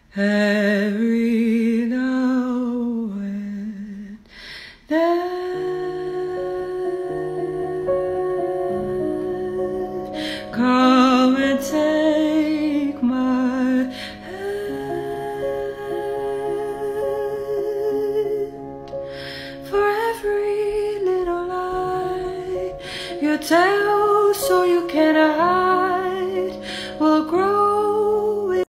every now and then. Come and take my hand. For every little lie you tell so you can hide.